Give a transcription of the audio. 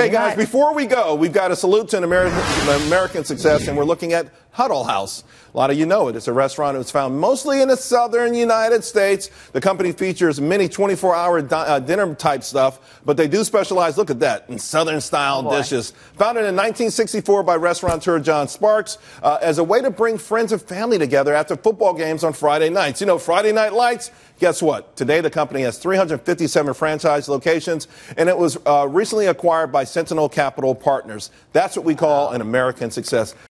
Hey, guys, before we go, we've got a salute to an American success, and we're looking at Huddle House. A lot of you know it. It's a restaurant that was found mostly in the southern United States. The company features many 24-hour dinner-type stuff, but they do specialize, look at that, in southern-style dishes. Founded in 1964 by restaurateur John Sparks as a way to bring friends and family together after football games on Friday nights. You know, Friday Night Lights, guess what? Today, the company has 357 franchise locations, and it was recently acquired by Sentinel Capital Partners. That's what we call an American success.